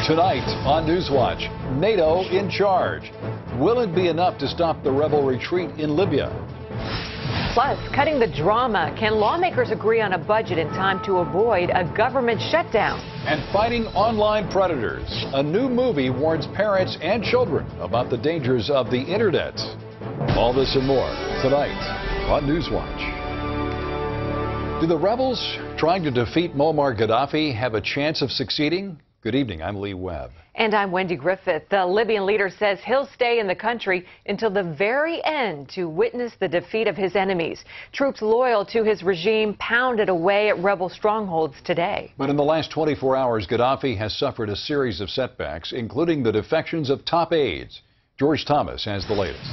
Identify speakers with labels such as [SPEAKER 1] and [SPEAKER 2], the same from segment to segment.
[SPEAKER 1] Tonight on NewsWatch, NATO in charge. Will it be enough to stop the rebel retreat in Libya?
[SPEAKER 2] Plus, cutting the drama. Can lawmakers agree on a budget in time to avoid a government shutdown?
[SPEAKER 1] And fighting online predators. A new movie warns parents and children about the dangers of the internet. All this and more tonight on NewsWatch. Do the rebels trying to defeat Muammar Gaddafi have a chance of succeeding? Good evening, I'm Lee Webb.
[SPEAKER 2] And I'm Wendy Griffith. The Libyan leader says he'll stay in the country until the very end to witness the defeat of his enemies. Troops loyal to his regime pounded away at rebel strongholds today.
[SPEAKER 1] But in the last 24 hours, Gaddafi has suffered a series of setbacks, including the defections of top aides. George Thomas has the latest.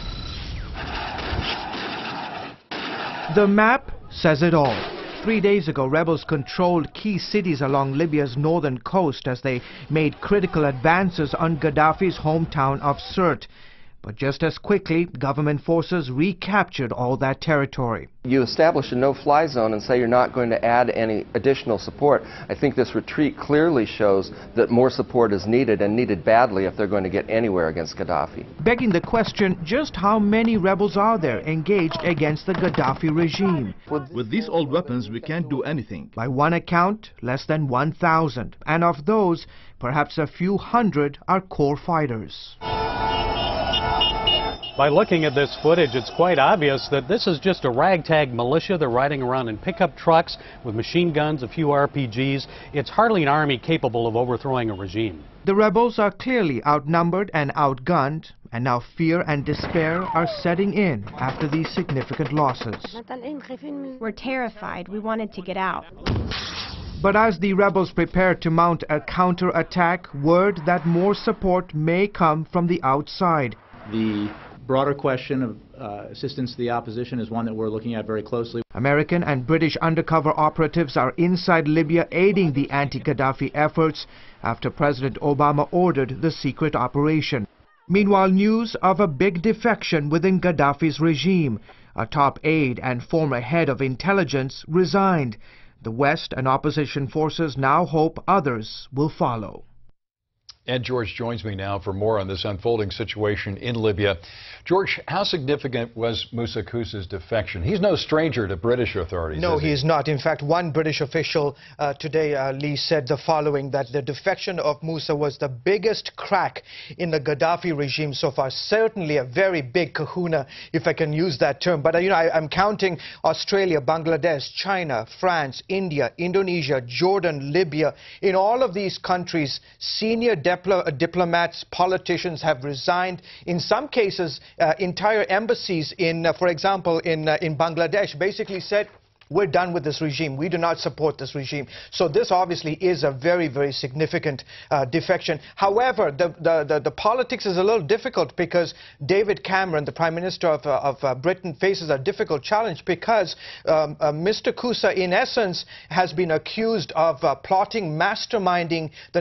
[SPEAKER 3] The map says it all. 3 days ago, rebels controlled key cities along Libya's northern coast as they made critical advances on Gaddafi's hometown of Sirte. But just as quickly, government forces recaptured all that territory.
[SPEAKER 4] You establish a no-fly zone and say you're not going to add any additional support. I think this retreat clearly shows that more support is needed, and needed badly if they're going to get anywhere against Gaddafi.
[SPEAKER 3] Begging the question, just how many rebels are there engaged against the Gaddafi regime?
[SPEAKER 5] With these old weapons, we can't do anything.
[SPEAKER 3] By one account, less than 1,000. And of those, perhaps a few hundred are core fighters.
[SPEAKER 6] By looking at this footage, it's quite obvious that this is just a ragtag militia. They're riding around in pickup trucks with machine guns, a few RPGs. It's hardly an army capable of overthrowing a regime.
[SPEAKER 3] The rebels are clearly outnumbered and outgunned, and now fear and despair are setting in after these significant losses.
[SPEAKER 7] We're terrified. We wanted to get out.
[SPEAKER 3] But as the rebels prepare to mount a counterattack, word that more support may come from the outside.
[SPEAKER 8] The broader question of assistance to the opposition is one that we're looking at very closely.
[SPEAKER 3] American and British undercover operatives are inside Libya aiding the anti-Gaddafi efforts after President Obama ordered the secret operation. Meanwhile, news of a big defection within Gaddafi's regime. A top aide and former head of intelligence resigned. The West and opposition forces now hope others will follow.
[SPEAKER 1] Ed George joins me now for more on this unfolding situation in Libya. George, how significant was Moussa Koussa's defection? He's no stranger to British authorities.
[SPEAKER 9] No, he is not. In fact, one British official today, Lee, said the following, that the defection of Moussa was the biggest crack in the Gaddafi regime so far. Certainly a very big kahuna, if I can use that term. But, I'm counting Australia, Bangladesh, China, France, India, Indonesia, Jordan, Libya. In all of these countries, senior diplomats, politicians have resigned. In some cases, entire embassies for example, in Bangladesh basically said, we're done with this regime. We do not support this regime. So this obviously is a very, very significant defection. However, the politics is a little difficult because David Cameron, the Prime Minister of Britain, faces a difficult challenge because Mr. Koussa, in essence, has been accused of plotting, masterminding the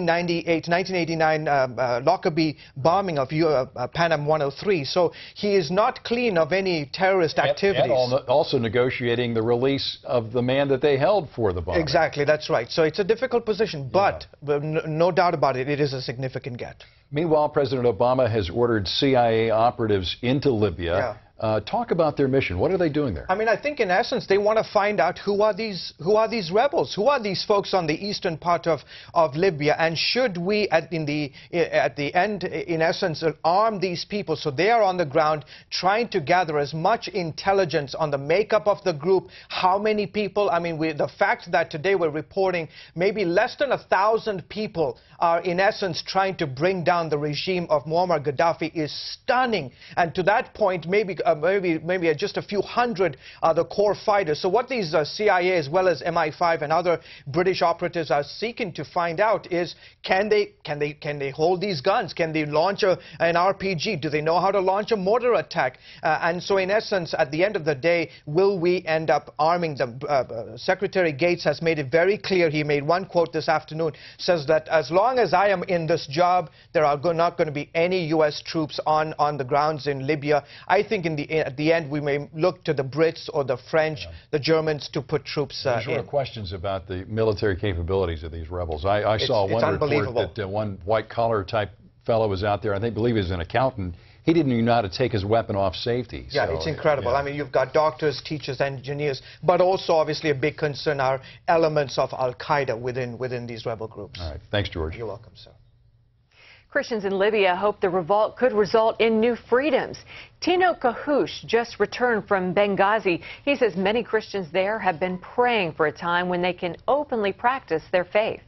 [SPEAKER 9] 1989 Lockerbie bombing of Panam 103. So he is not clean of any terrorist activities.
[SPEAKER 1] And also negotiating the release of the man that they held for the bombing.
[SPEAKER 9] Exactly, that's right. So it's a difficult position, but no doubt about it, it is a significant get.
[SPEAKER 1] Meanwhile, President Obama has ordered CIA operatives into Libya. Talk about their mission. What are they doing there?
[SPEAKER 9] I think in essence they want to find out who are these rebels, who are these folks on the eastern part of Libya, and should we at the end in essence arm these people so they are on the ground trying to gather as much intelligence on the makeup of the group, how many people. The fact that today we're reporting maybe less than 1,000 people are in essence trying to bring down the regime of Muammar Gaddafi is stunning, and to that point maybe just a few hundred are the core fighters. So what these CIA as well as MI5 and other British operatives are seeking to find out is, can they hold these guns? Can they launch an RPG? Do they know how to launch a mortar attack? And so in essence, at the end of the day, will we end up arming them? Secretary Gates has made it very clear. He made one quote this afternoon, says that as long as I am in this job, there are not going to be any U.S. troops on the grounds in Libya. I think in at the end we may look to the Brits or the French, the Germans to put troops
[SPEAKER 1] There's
[SPEAKER 9] in.
[SPEAKER 1] questions about the military capabilities of these rebels. I saw one report that one white-collar type fellow was out there, believe he was an accountant. He didn't even know how to take his weapon off safety.
[SPEAKER 9] Yeah, so, it's incredible. I mean, you've got doctors, teachers, engineers, but also obviously a big concern are elements of Al-Qaeda within these rebel groups.
[SPEAKER 1] All right. Thanks, George.
[SPEAKER 9] You're welcome, sir.
[SPEAKER 2] Christians in Libya hope the revolt could result in new freedoms. Tino Kahush just returned from Benghazi. He says many Christians there have been praying for a time when they can openly practice their faith.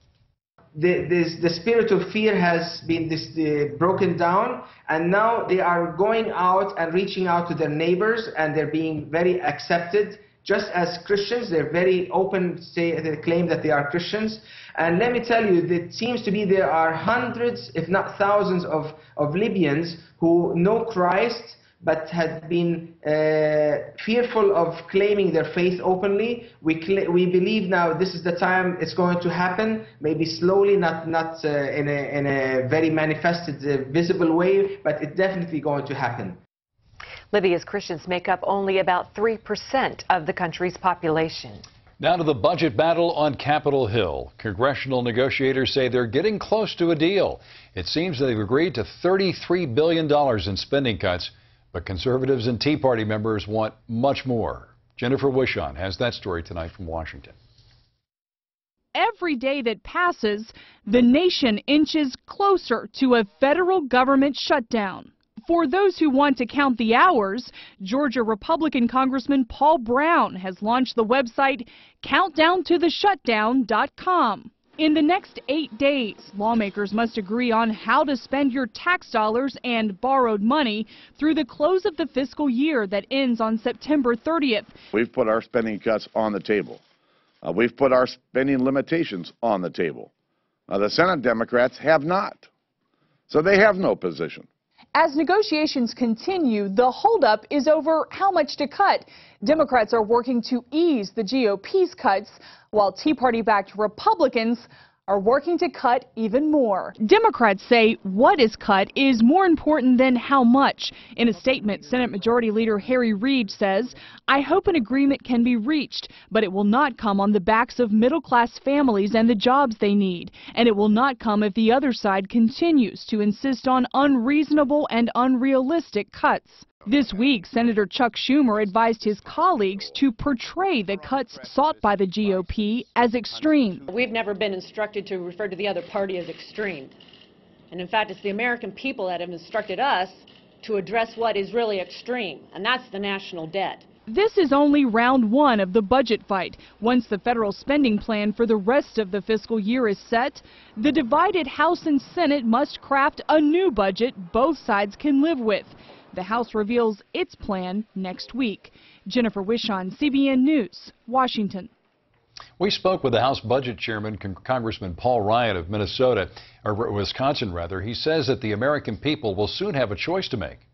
[SPEAKER 10] The spirit of fear has been broken down, and now they are going out and reaching out to their neighbors, and they're being very accepted. Just as Christians, they're very open, they claim that they are Christians. And let me tell you, it seems to be there are hundreds, if not thousands, of Libyans who know Christ, but had been fearful of claiming their faith openly. We believe now this is the time it's going to happen, maybe slowly, not in a very manifested, visible way, but it's definitely going to happen.
[SPEAKER 2] Libya's Christians make up only about 3% of the country's population.
[SPEAKER 1] Now to the budget battle on Capitol Hill. Congressional negotiators say they're getting close to a deal. It seems they've agreed to $33 billion in spending cuts, but conservatives and Tea Party members want much more. Jennifer Wishon has that story tonight from Washington.
[SPEAKER 11] Every day that passes, the nation inches closer to a federal government shutdown. For those who want to count the hours, Georgia Republican Congressman Paul Brown has launched the website countdowntotheshutdown.com. In the next 8 days, lawmakers must agree on how to spend your tax dollars and borrowed money through the close of the fiscal year that ends on September 30th.
[SPEAKER 12] We've put our spending cuts on the table. We've put our spending limitations on the table. The Senate Democrats have not. So they have no position.
[SPEAKER 11] As negotiations continue, the holdup is over how much to cut. Democrats are working to ease the GOP's cuts, while Tea Party-backed Republicans are working to cut even more. Democrats say what is cut is more important than how much. In a statement, Senate Majority Leader Harry Reid says, "I hope an agreement can be reached, but it will not come on the backs of middle-class families and the jobs they need. And it will not come if the other side continues to insist on unreasonable and unrealistic cuts." This week, Senator Chuck Schumer advised his colleagues to portray the cuts sought by the GOP as extreme.
[SPEAKER 13] We've never been instructed to refer to the other party as extreme. And in fact, it's the American people that have instructed us to address what is really extreme, and that's the national debt.
[SPEAKER 11] This is only round one of the budget fight. Once the federal spending plan for the rest of the fiscal year is set, the divided House and Senate must craft a new budget both sides can live with. The House reveals its plan next week. Jennifer Wishon, CBN News, Washington.
[SPEAKER 1] We spoke with the House Budget Chairman, Congressman Paul Ryan of Minnesota, or Wisconsin rather. He says that the American people will soon have a choice to make.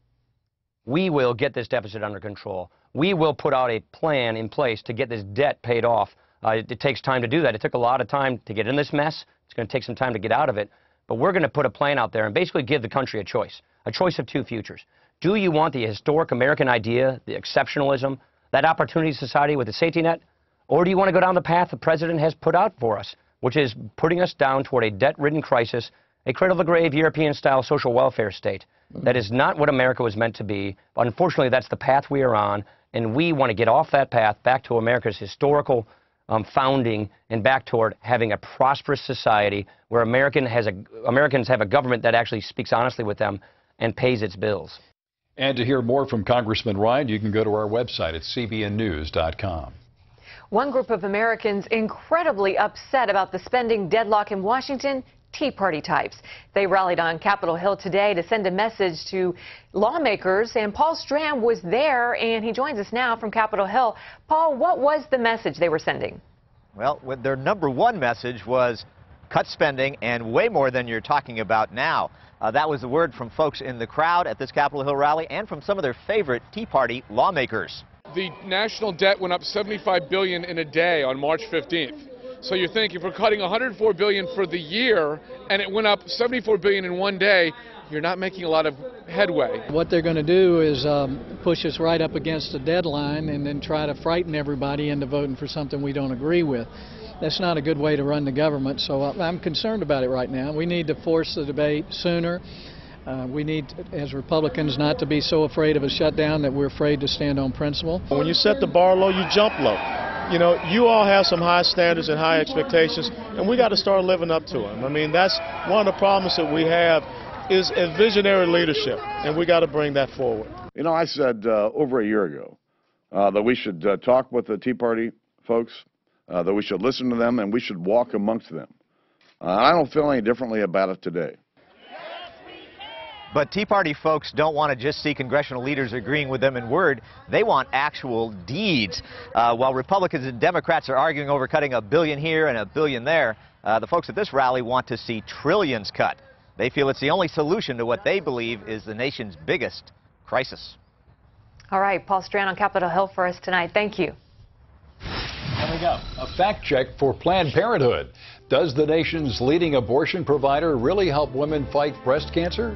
[SPEAKER 14] We will get this deficit under control. We will put out a plan in place to get this debt paid off. It takes time to do that. It took a lot of time to get in this mess. It's going to take some time to get out of it. But we're going to put a plan out there and basically give the country a choice of two futures. Do you want the historic American idea, the exceptionalism, that opportunity society with a safety net? Or do you want to go down the path the president has put out for us, which is putting us down toward a debt-ridden crisis, a cradle-to-grave European-style social welfare state? That is not what America was meant to be. Unfortunately, that's the path we are on, and we want to get off that path back to America's historical founding and back toward having a prosperous society where Americans have a government that actually speaks honestly with them and pays its bills.
[SPEAKER 1] And to hear more from Congressman Ryan, you can go to our website at cbnnews.com.
[SPEAKER 2] One group of Americans incredibly upset about the spending deadlock in Washington, Tea Party types. They rallied on Capitol Hill today to send a message to lawmakers, and Paul Strand was there, and he joins us now from Capitol Hill. Paul, what was the message they were sending?
[SPEAKER 15] Well, their number one message was cut spending, and way more than you're talking about now. That was the word from folks in the crowd at this Capitol Hill rally and from some of their favorite Tea Party lawmakers.
[SPEAKER 16] The national debt went up $75 billion in a day on March 15th. So you think if we're cutting $104 billion for the year and it went up $74 billion in one day, you're not making a lot of headway.
[SPEAKER 17] What they're going to do is push us right up against the deadline and then try to frighten everybody into voting for something we don't agree with. That's not a good way to run the government, so I'm concerned about it right now. We need to force the debate sooner. We need, as Republicans, not to be so afraid of a shutdown that we're afraid to stand on principle.
[SPEAKER 18] When you set the bar low, you jump low. You know, you all have some high standards and high expectations, and we got to start living up to them. I mean, that's one of the problems that we have is a visionary leadership, and we got to bring that forward.
[SPEAKER 12] You know, I said over a year ago that we should talk with the Tea Party folks, that we should listen to them, and we should walk amongst them. I don't feel any differently about it today.
[SPEAKER 15] But Tea Party folks don't want to just see congressional leaders agreeing with them in word. They want actual deeds. While Republicans and Democrats are arguing over cutting $1 billion here and $1 billion there, the folks at this rally want to see trillions cut. They feel it's the only solution to what they believe is the nation's biggest crisis.
[SPEAKER 2] All right, Paul Strand on Capitol Hill for us tonight. Thank you.
[SPEAKER 1] Coming up, a fact check for Planned Parenthood. Does the nation's leading abortion provider really help women fight breast cancer?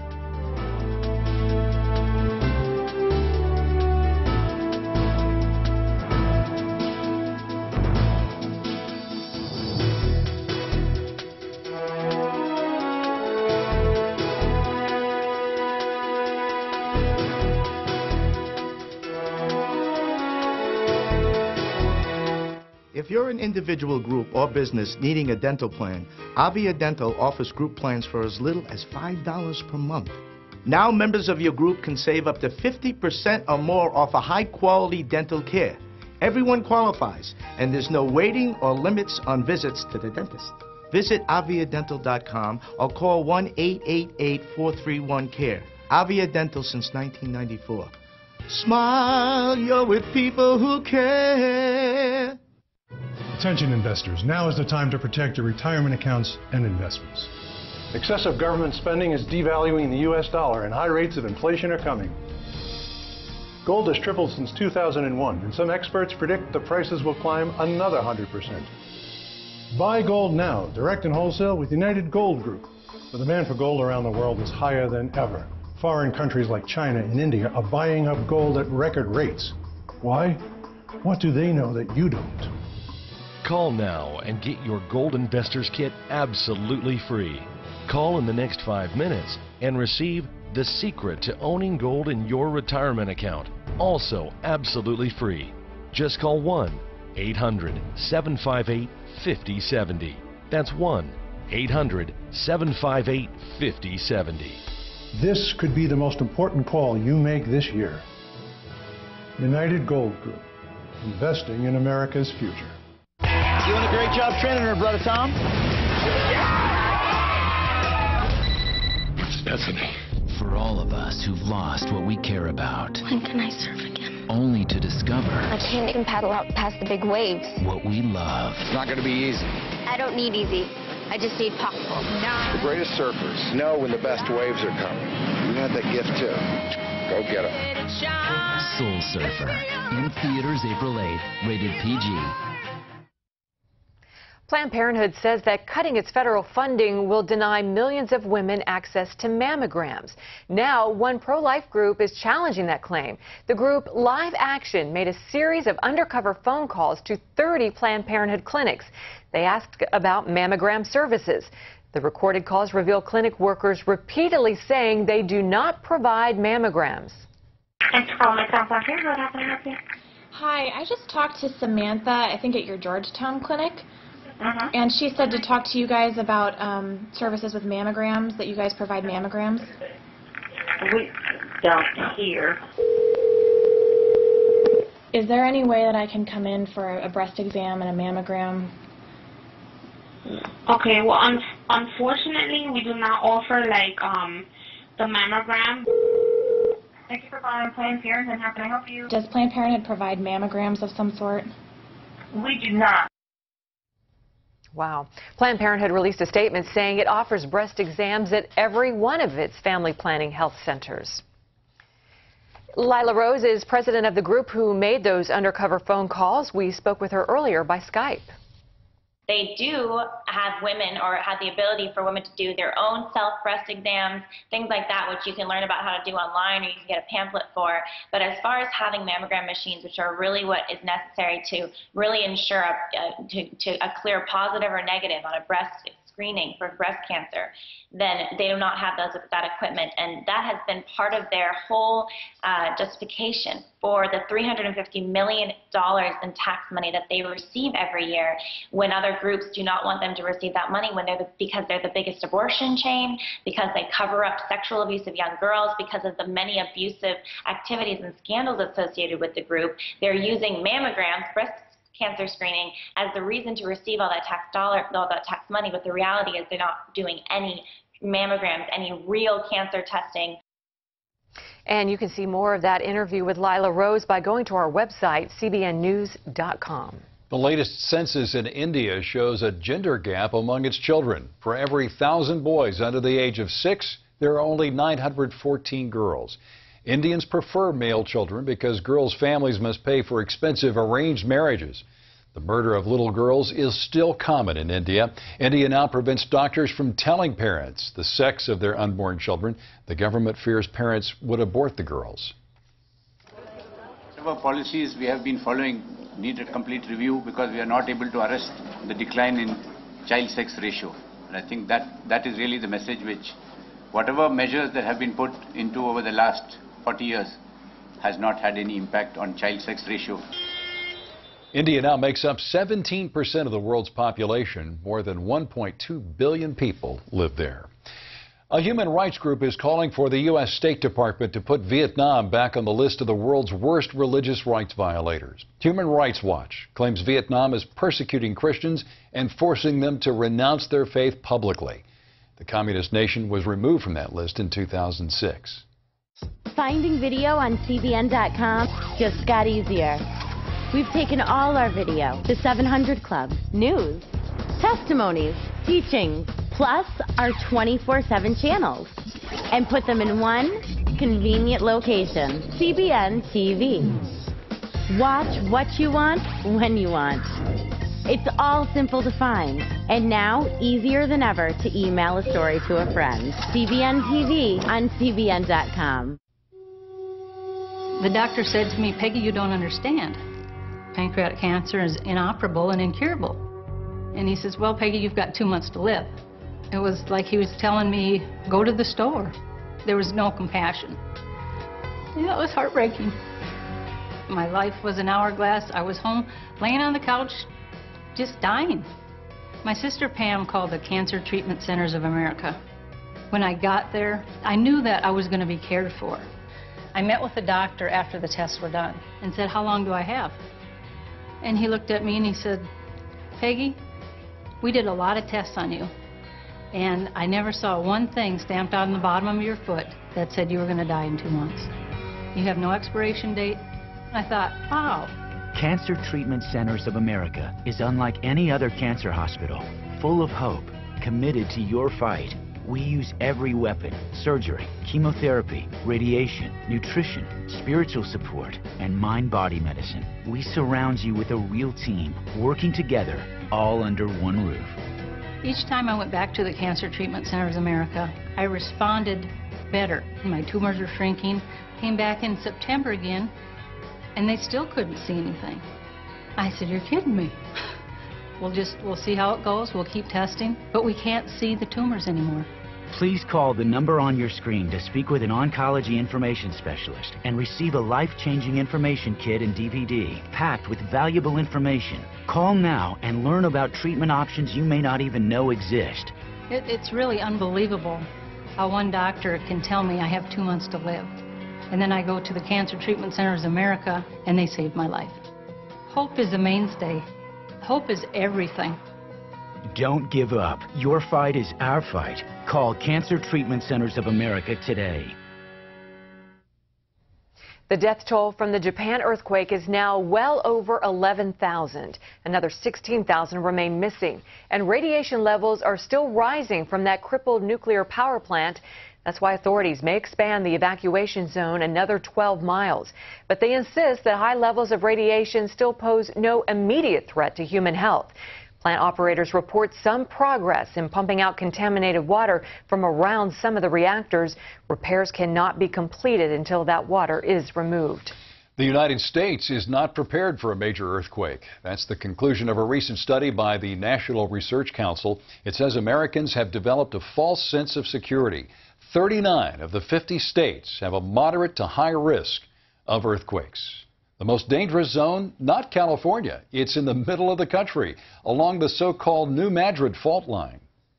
[SPEAKER 3] If you're an individual group or business needing a dental plan, Avia Dental offers group plans for as little as $5 per month. Now members of your group can save up to 50% or more off a high-quality dental care. Everyone qualifies, and there's no waiting or limits on visits to the dentist. Visit aviadental.com or call 1-888-431-CARE. Avia Dental since 1994. Smile, you're with people who care.
[SPEAKER 19] Attention investors, now is the time to protect your retirement accounts and investments. Excessive government spending is devaluing the U.S. dollar and high rates of inflation are coming. Gold has tripled since 2001 and some experts predict the prices will climb another 100%. Buy gold now, direct and wholesale with United Gold Group. The demand for gold around the world is higher than ever. Foreign countries like China and India are buying up gold at record rates. Why? What do they know that you don't?
[SPEAKER 20] Call now and get your Gold Investors Kit absolutely free. Call in the next 5 minutes and receive The Secret to Owning Gold in Your Retirement Account, also absolutely free. Just call 1-800-758-5070. That's 1-800-758-5070.
[SPEAKER 19] This could be the most important call you make this year. United Gold Group, investing in America's future.
[SPEAKER 21] Doing a great job training her, brother Tom.
[SPEAKER 22] It's Bethany. For all of us who've lost what we care about.
[SPEAKER 23] When can I surf again?
[SPEAKER 22] Only to discover.
[SPEAKER 23] I can't even paddle out past the big waves.
[SPEAKER 22] What we love.
[SPEAKER 24] It's not going to be easy.
[SPEAKER 23] I don't need easy. I just need pocketbook.
[SPEAKER 24] The greatest surfers know when the best waves are coming. You have that gift too. Go get them.
[SPEAKER 22] Soul Surfer. In theaters April 8th. Rated PG.
[SPEAKER 2] Planned Parenthood says that cutting its federal funding will deny millions of women access to mammograms. Now, one pro-life group is challenging that claim. The group Live Action made a series of undercover phone calls to 30 Planned Parenthood clinics. They asked about mammogram services. The recorded calls reveal clinic workers repeatedly saying they do not provide mammograms.
[SPEAKER 25] Thanks for calling myself on here. What can I help you? Hi, I just talked to Samantha, I think at your Georgetown clinic. And she said to talk to you guys about services with mammograms, that you guys provide mammograms.
[SPEAKER 23] We don't here.
[SPEAKER 25] Is there any way that I can come in for a breast exam and a mammogram?
[SPEAKER 23] Okay, well, unfortunately, we do not offer, like, the mammogram. Thank you for calling Planned Parenthood. How can I help you?
[SPEAKER 25] Does Planned Parenthood provide mammograms of some sort?
[SPEAKER 23] We do not.
[SPEAKER 2] Wow. Planned Parenthood released a statement saying it offers breast exams at every one of its family planning health centers. Lila Rose is president of the group who made those undercover phone calls. We spoke with her earlier by Skype.
[SPEAKER 25] They do have women, or have the ability for women to do their own self-breast exams, things like that, which you can learn about how to do online, or you can get a pamphlet for. But as far as having mammogram machines, which are really what is necessary to really ensure a clear positive or negative on a breast screening for breast cancer, then they do not have that equipment. And that has been part of their whole justification for the $350 million in tax money that they receive every year, when other groups do not want them to receive that money, because they're the biggest abortion chain, because they cover up sexual abuse of young girls, because of the many abusive activities and scandals associated with the group. They're using mammograms, breast cancer screening, as the reason to receive all that tax money, but the reality is they're not doing any mammograms, any real cancer testing.
[SPEAKER 2] And you can see more of that interview with Lila Rose by going to our website, cbnnews.com.
[SPEAKER 1] The latest census in India shows a gender gap among its children. For every 1,000 boys under the age of 6, there are only 914 girls. Indians prefer male children because girls' families must pay for expensive arranged marriages. The murder of little girls is still common in India. India now prevents doctors from telling parents the sex of their unborn children. The government fears parents would abort the girls.
[SPEAKER 4] Whatever policies we have been following need a complete review, because we are not able to arrest the decline in child sex ratio. And I think that is really the message which, whatever measures that have been put into over the last 40 years, has not had any impact on child sex ratio.
[SPEAKER 1] India now makes up 17% of the world's population. More than 1.2 billion people live there. A human rights group is calling for the U.S. State Department to put Vietnam back on the list of the world's worst religious rights violators. Human Rights Watch claims Vietnam is persecuting Christians and forcing them to renounce their faith publicly. The communist nation was removed from that list in 2006.
[SPEAKER 5] Finding video on CBN.com just got easier. We've taken all our video, the 700 Club, news, testimonies, teachings, plus our 24/7 channels, and put them in one convenient location, CBN TV. Watch what you want, when you want. It's all simple to find, and now easier than ever to email a story to a friend. CBN TV on CBN.com.
[SPEAKER 6] The doctor said to me, "Peggy, you don't understand. Pancreatic cancer is inoperable and incurable." And he says, "Well, Peggy, you've got 2 months to live." It was like he was telling me, go to the store. There was no compassion. Yeah, it was heartbreaking. My life was an hourglass. I was home, laying on the couch, just dying. My sister Pam called the Cancer Treatment Centers of America. When I got there, I knew that I was going to be cared for. I met with the doctor after the tests were done and said, "How long do I have?" And he looked at me and he said, "Peggy, we did a lot of tests on you, and I never saw one thing stamped on the bottom of your foot that said you were going to die in 2 months. You have no expiration date." I thought, wow.
[SPEAKER 7] Cancer Treatment Centers of America is unlike any other cancer hospital, full of hope, committed to your fight. We use every weapon: surgery, chemotherapy, radiation, nutrition, spiritual support, and mind-body medicine. We surround you with a real team, working together, all under one roof.
[SPEAKER 6] Each time I went back to the Cancer Treatment Centers of America, I responded better. My tumors were shrinking. Came back in September again, and they still couldn't see anything. I said, "You're kidding me." We'll see how it goes. We'll keep testing, but we can't see the tumors anymore.
[SPEAKER 7] Please call the number on your screen to speak with an oncology information specialist and receive a life-changing information kit and DVD packed with valuable information. Call now and learn about treatment options you may not even know exist.
[SPEAKER 6] It's really unbelievable how one doctor can tell me I have 2 months to live, and then I go to the Cancer Treatment Centers of America and they save my life. Hope is a mainstay. Hope is everything.
[SPEAKER 7] Don't give up. Your fight is our fight. Call Cancer Treatment Centers of America today.
[SPEAKER 2] The death toll from the Japan earthquake is now well over 11,000. Another 16,000 remain missing, and radiation levels are still rising from that crippled nuclear power plant. That's why authorities may expand the evacuation zone another 12 miles. But they insist that high levels of radiation still pose no immediate threat to human health. Plant operators report some progress in pumping out contaminated water from around some of the reactors. Repairs cannot be completed until that water is removed.
[SPEAKER 1] The United States is not prepared for a major earthquake. That's the conclusion of a recent study by the National Research Council. It says Americans have developed a false sense of security. 39 of the 50 states have a moderate to high risk of earthquakes. The most dangerous zone, not California. It's in the middle of the country, along the so-called New Madrid fault line.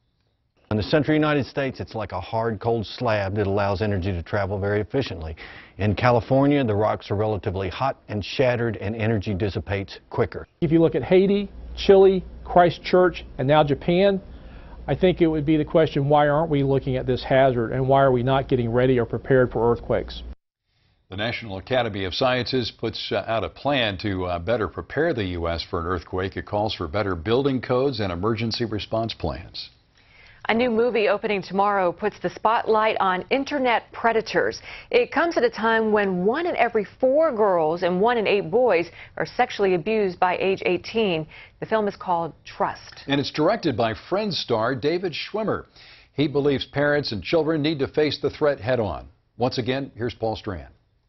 [SPEAKER 8] In the central United States, it's like a hard, cold slab that allows energy to travel very efficiently. In California, the rocks are relatively hot and shattered, and energy dissipates quicker.
[SPEAKER 9] If you look at Haiti, Chile, Christchurch, and now Japan, I think it would be the question, why aren't we looking at this hazard, and why are we not getting ready or prepared for earthquakes?
[SPEAKER 1] The National Academy of Sciences puts out a plan to better prepare the U.S. for an earthquake. It calls for better building codes and emergency response plans.
[SPEAKER 2] A new movie opening tomorrow puts the spotlight on internet predators. It comes at a time when 1 in every 4 girls and 1 in 8 boys are sexually abused by age 18. The film is called Trust.
[SPEAKER 1] And it's directed by Friends star David Schwimmer. He believes parents and children need to face the threat head on. Once again, here's Paul Strand.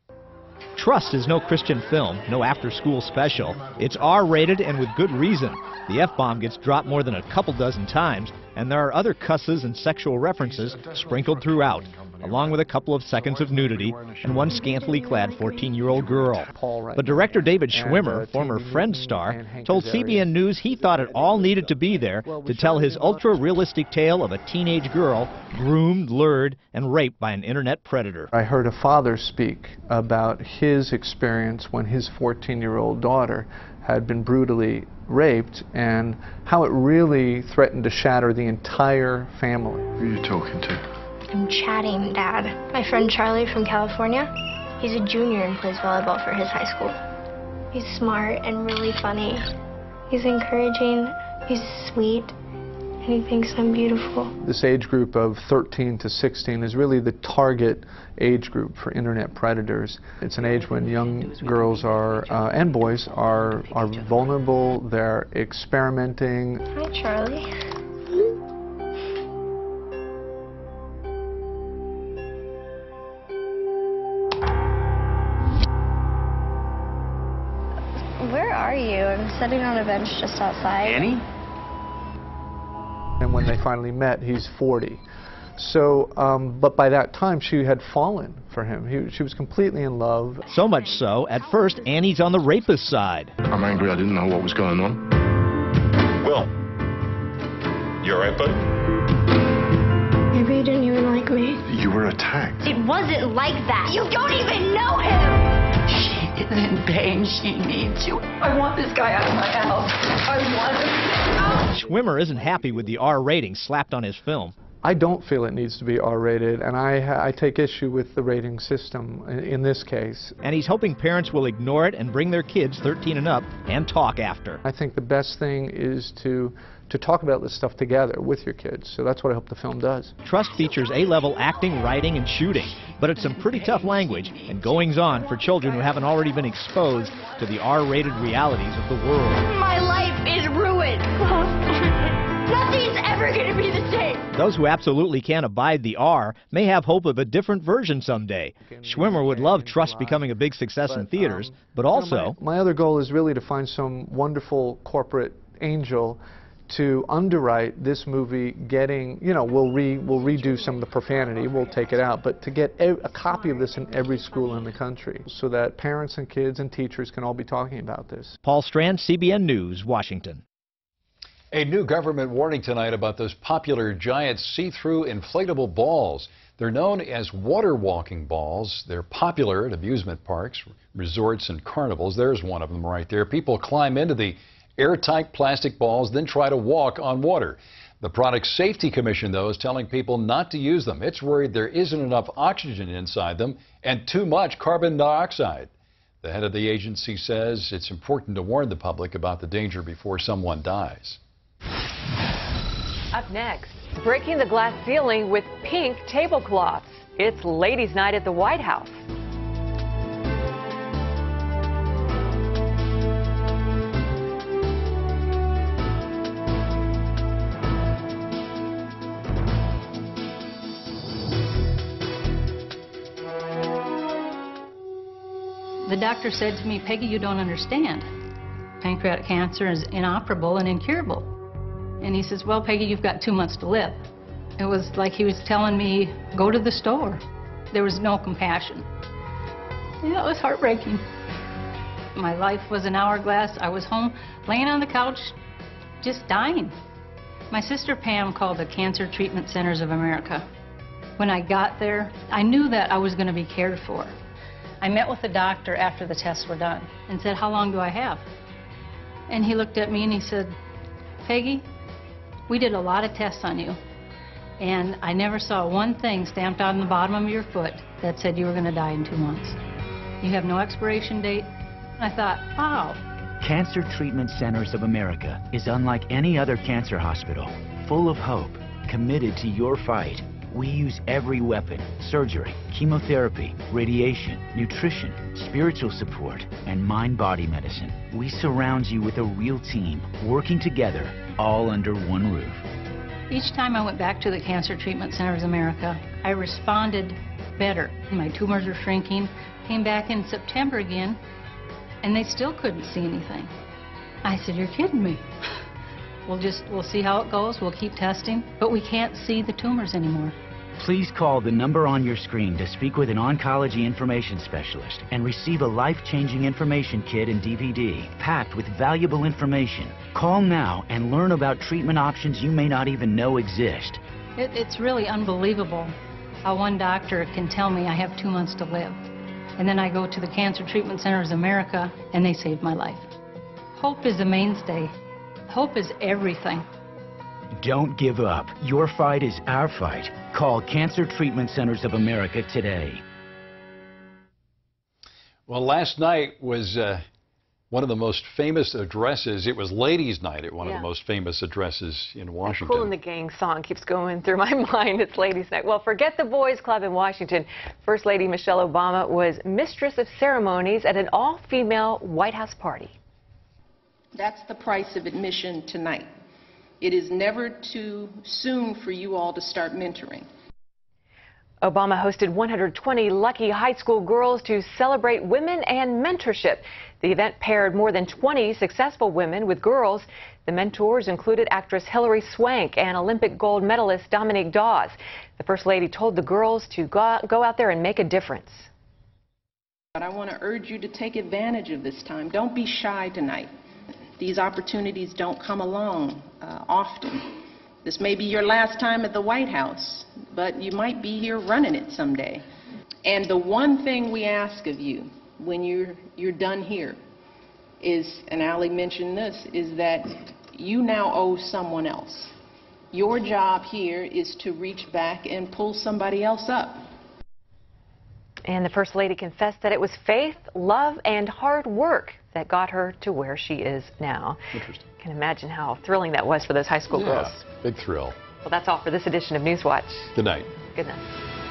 [SPEAKER 10] Trust is no Christian film, no after-school special. It's R-rated and with good reason. The F-bomb gets dropped more than a couple dozen times, and there are other cusses and sexual references sprinkled throughout, along with a couple of seconds of nudity and one scantily clad 14-year-old girl. But director David Schwimmer, former Friends star, told CBN News he thought it all needed to be there to tell his ultra-realistic tale of a teenage girl groomed, lured, and raped by an internet predator.
[SPEAKER 11] I heard a father speak about his experience when his 14-year-old daughter had been brutally raped and how it really threatened to shatter the entire family.
[SPEAKER 13] Who are you talking to?
[SPEAKER 26] I'm chatting, Dad. My friend Charlie from California, he's a junior and plays volleyball for his high school. He's smart and really funny. He's encouraging, he's sweet, and he thinks I'm beautiful.
[SPEAKER 11] This age group of 13 to 16 is really the target age group for internet predators. It's an age when young girls are and boys are vulnerable, they're experimenting.
[SPEAKER 26] Hi, Charlie. Where are you? I'm sitting on a bench just outside.
[SPEAKER 10] Annie?
[SPEAKER 11] And when they finally met, he's 40. So, but by that time, she had fallen for him. She was completely in love.
[SPEAKER 10] So much so, at first, Annie's on the rapist's side.
[SPEAKER 13] I'm angry. I didn't know what was going on.
[SPEAKER 27] Will, you all right, buddy?
[SPEAKER 26] Maybe he didn't even like me.
[SPEAKER 13] You were attacked.
[SPEAKER 26] It wasn't like that. You don't even know him!
[SPEAKER 28] She is in pain. She needs you. I want this guy out of my house. I want him.
[SPEAKER 10] Schwimmer isn't happy with the R rating slapped on his film.
[SPEAKER 11] I don't feel it needs to be R-rated, and I take issue with the rating system in this case.
[SPEAKER 10] And he's hoping parents will ignore it and bring their kids 13 and up and talk after.
[SPEAKER 11] I think the best thing is to talk about this stuff together with your kids, so that's what I hope the film does.
[SPEAKER 10] Trust features A-level acting, writing, and shooting, but it's some pretty tough language and goings-on for children who haven't already been exposed to the R-rated realities of the world.
[SPEAKER 26] My life is ruined. Nothing's ever going to be the same.
[SPEAKER 10] Those who absolutely can't abide the R may have hope of a different version someday. Schwimmer would love Trust becoming a big success in theaters, but also...
[SPEAKER 11] My other goal is really to find some wonderful corporate angel to underwrite this movie getting, we'll redo some of the profanity, we'll take it out, but to get a copy of this in every school in the country so that parents and kids and teachers can all be talking about this.
[SPEAKER 10] Paul Strand, CBN News, Washington.
[SPEAKER 1] A new government warning tonight about those popular giant see-through inflatable balls. They're known as water walking balls. They're popular at amusement parks, resorts, and carnivals. There's one of them right there. People climb into the airtight plastic balls, then try to walk on water. The Product Safety Commission, though, is telling people not to use them. It's worried there isn't enough oxygen inside them and too much carbon dioxide. The head of the agency says it's important to warn the public about the danger before someone dies.
[SPEAKER 2] Up next, breaking the glass ceiling with pink tablecloths. It's Ladies' Night at the White House.
[SPEAKER 6] The doctor said to me, Peggy, you don't understand. Pancreatic cancer is inoperable and incurable. And he says, well, Peggy, you've got 2 months to live. It was like he was telling me, go to the store. There was no compassion. Yeah, it was heartbreaking. My life was an hourglass. I was home, laying on the couch, just dying. My sister Pam called the Cancer Treatment Centers of America. When I got there, I knew that I was going to be cared for. I met with the doctor after the tests were done and said, how long do I have? And he looked at me and he said, Peggy, we did a lot of tests on you, and I never saw one thing stamped on the bottom of your foot that said you were going to die in 2 months. You have no expiration date. I thought, wow.
[SPEAKER 7] Cancer Treatment Centers of America is unlike any other cancer hospital, full of hope, committed to your fight. We use every weapon: surgery, chemotherapy, radiation, nutrition, spiritual support, and mind-body medicine. We surround you with a real team, working together, all under one roof.
[SPEAKER 6] Each time I went back to the Cancer Treatment Centers of America, I responded better. My tumors were shrinking. Came back in September again, and they still couldn't see anything. I said, you're kidding me. We'll see how it goes. We'll keep testing, but we can't see the tumors anymore.
[SPEAKER 7] Please call the number on your screen to speak with an oncology information specialist and receive a life-changing information kit and DVD packed with valuable information. Call now and learn about treatment options you may not even know exist.
[SPEAKER 6] It's really unbelievable how one doctor can tell me I have 2 months to live, and then I go to the Cancer Treatment Centers of America and they save my life. Hope is a mainstay. Hope is everything.
[SPEAKER 7] Don't give up. Your fight is our fight. Call Cancer Treatment Centers of America today.
[SPEAKER 1] Well, last night was one of the most famous addresses. It was Ladies' Night at one of the most famous addresses in Washington.
[SPEAKER 2] Cool in the Gang song keeps going through my mind. It's Ladies' Night. Well, forget the Boys Club in Washington. First Lady Michelle Obama was mistress of ceremonies at an all-female White House party.
[SPEAKER 3] That's the price of admission tonight. It is never too soon for you all to start mentoring.
[SPEAKER 2] Obama hosted 120 lucky high school girls to celebrate women and mentorship. The event paired more than 20 successful women with girls. The mentors included actress Hilary Swank and Olympic gold medalist Dominique Dawes. The First Lady told the girls to go out there and make a difference.
[SPEAKER 3] But I want to urge you to take advantage of this time. Don't be shy tonight. These opportunities don't come along often. This may be your last time at the White House, but you might be here running it someday. And the one thing we ask of you when you're done here is, and Allie mentioned this, is that you now owe someone else. Your job here is to reach back and pull somebody else up.
[SPEAKER 2] And the First Lady confessed that it was faith, love, and hard work that got her to where she is now.
[SPEAKER 1] Interesting.
[SPEAKER 2] Can imagine how thrilling that was for those high school girls.
[SPEAKER 1] Big thrill.
[SPEAKER 2] Well, that's all for this edition of NewsWatch.
[SPEAKER 1] Good night.
[SPEAKER 2] Good night.